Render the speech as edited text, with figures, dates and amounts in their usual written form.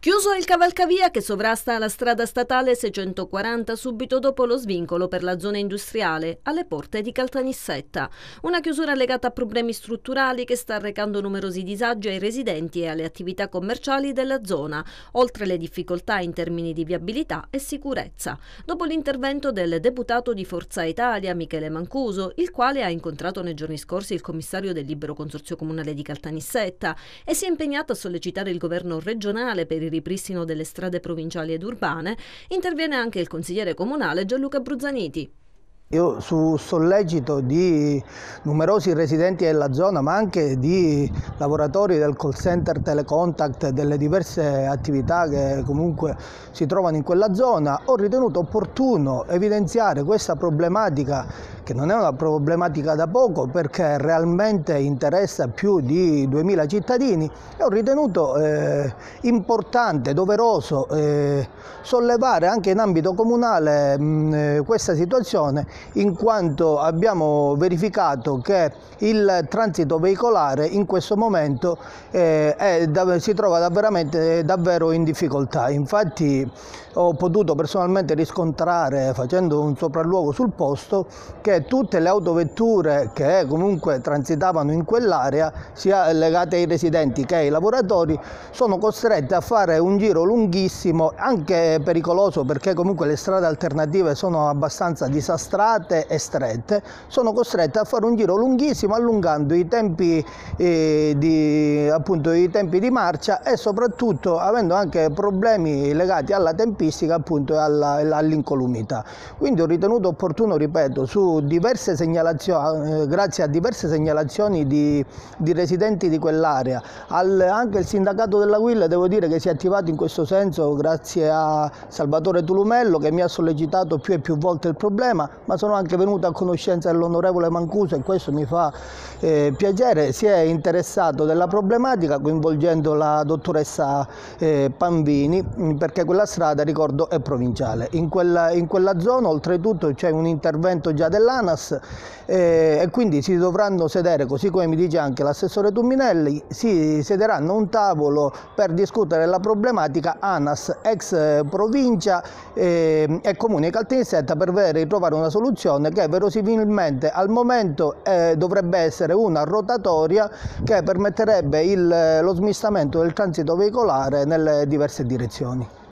Chiuso il cavalcavia che sovrasta la strada statale 640 subito dopo lo svincolo per la zona industriale alle porte di Caltanissetta. Una chiusura legata a problemi strutturali che sta arrecando numerosi disagi ai residenti e alle attività commerciali della zona, oltre le difficoltà in termini di viabilità e sicurezza. Dopo l'intervento del deputato di Forza Italia Michele Mancuso, il quale ha incontrato nei giorni scorsi il commissario del Libero Consorzio Comunale di Caltanissetta e si è impegnato a sollecitare il governo regionale per il ripristino delle strade provinciali ed urbane, interviene anche il consigliere comunale Gianluca Bruzzaniti. Io su sollecito di numerosi residenti della zona, ma anche di lavoratori del call center Telecontact e delle diverse attività che comunque si trovano in quella zona, ho ritenuto opportuno evidenziare questa problematica, che non è una problematica da poco perché realmente interessa più di 2000 cittadini, e ho ritenuto importante, doveroso sollevare anche in ambito comunale questa situazione, in quanto abbiamo verificato che il transito veicolare in questo momento si trova davvero in difficoltà. Infatti ho potuto personalmente riscontrare, facendo un sopralluogo sul posto, che tutte le autovetture che comunque transitavano in quell'area, sia legate ai residenti che ai lavoratori, sono costrette a fare un giro lunghissimo, anche pericoloso perché comunque le strade alternative sono abbastanza disastrate e strette, sono costrette a fare un giro lunghissimo allungando i tempi di marcia e soprattutto avendo anche problemi legati alla tempistica appunto e all'incolumità. Quindi ho ritenuto opportuno, ripeto, su diverse segnalazioni, grazie a diverse segnalazioni di residenti di quell'area, anche il sindacato della UIL devo dire che si è attivato in questo senso grazie a Salvatore Tulumello, che mi ha sollecitato più e più volte il problema, ma sono anche venuto a conoscenza dell'onorevole Mancuso e questo mi fa piacere. Si è interessato della problematica coinvolgendo la dottoressa Panvini, perché quella strada, ricordo, è provinciale. In quella zona oltretutto c'è un intervento già dell'ANAS e quindi si dovranno sedere, così come mi dice anche l'assessore Tumminelli, si sederanno a un tavolo per discutere la problematica ANAS, ex provincia e Comune di Caltanissetta, per trovare una soluzione che verosimilmente al momento dovrebbe essere una rotatoria che permetterebbe lo smistamento del transito veicolare nelle diverse direzioni.